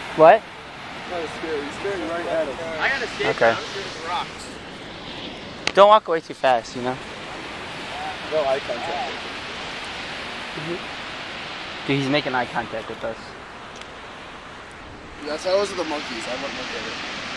What? Kind of scary. He's staring right at him. I got a skate. Okay. I'm sure it's rocks. Don't walk away too fast, you know? No eye contact. Dude, he's making eye contact with us. That's how it was with the monkeys. I wouldn't look at it.